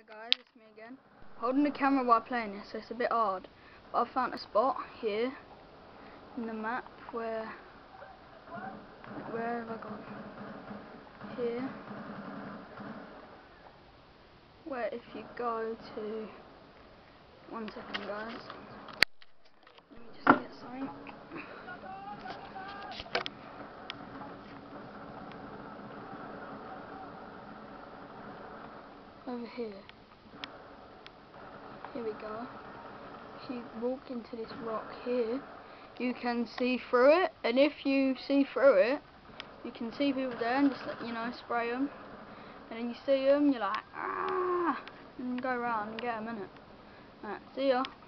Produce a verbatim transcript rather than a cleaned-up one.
Guys, it's me again. Holding the camera while playing this, so it's a bit hard. But I've found a spot here in the map where where have I gone? Here. Where if you go to one second guys. Let me just get something. Over here. Here we go. If you walk into this rock here, you can see through it, and if you see through it, you can see people there and just, you know, spray them, and then you see them, you're like, ah, and go around and get them, innit? Alright, see ya.